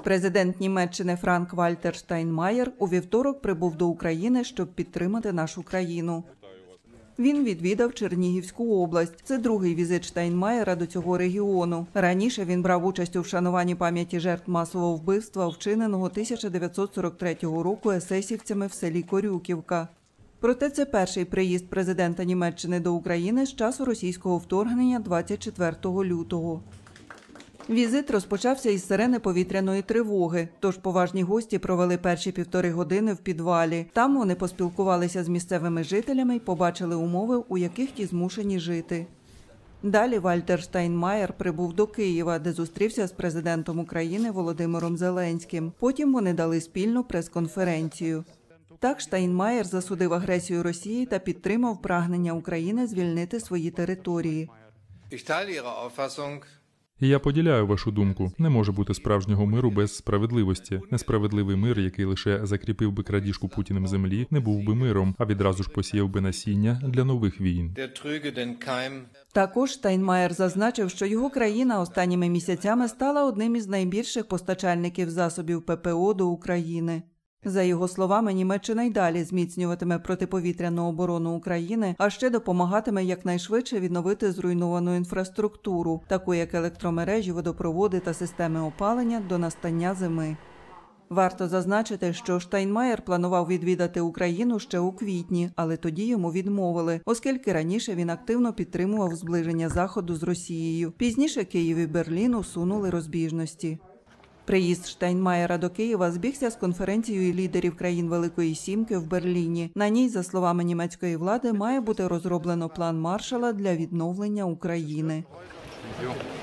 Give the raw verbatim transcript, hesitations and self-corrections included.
Президент Німеччини Франк-Вальтер Штайнмаєр у вівторок прибув до України, щоб підтримати нашу країну. Він відвідав Чернігівську область. Це другий візит Штайнмаєра до цього регіону. Раніше він брав участь у вшануванні пам'яті жертв масового вбивства, вчиненого тисяча дев'ятсот сорок третього року есесівцями в селі Корюківка. Проте це перший приїзд президента Німеччини до України з часу російського вторгнення двадцять четвертого лютого. Візит розпочався із сирени повітряної тривоги, тож поважні гості провели перші півтори години в підвалі. Там вони поспілкувалися з місцевими жителями й побачили умови, у яких ті змушені жити. Далі Вальтер Штайнмаєр прибув до Києва, де зустрівся з президентом України Володимиром Зеленським. Потім вони дали спільну прес-конференцію. Так Штайнмаєр засудив агресію Росії та підтримав прагнення України звільнити свої території. І я поділяю вашу думку. Не може бути справжнього миру без справедливості. Несправедливий мир, який лише закріпив би крадіжку Путіним землі, не був би миром, а відразу ж посіяв би насіння для нових війн. Також Штайнмаєр зазначив, що його країна останніми місяцями стала одним із найбільших постачальників засобів ППО до України. За його словами, Німеччина й далі зміцнюватиме протиповітряну оборону України, а ще допомагатиме якнайшвидше відновити зруйновану інфраструктуру, таку як електромережі, водопроводи та системи опалення до настання зими. Варто зазначити, що Штайнмаєр планував відвідати Україну ще у квітні, але тоді йому відмовили, оскільки раніше він активно підтримував зближення Заходу з Росією. Пізніше Київ і Берлін усунули розбіжності. Приїзд Штайнмаєра до Києва збігся з конференцією лідерів країн Великої Сімки в Берліні. На ній, за словами німецької влади, має бути розроблено план Маршалла для відновлення України.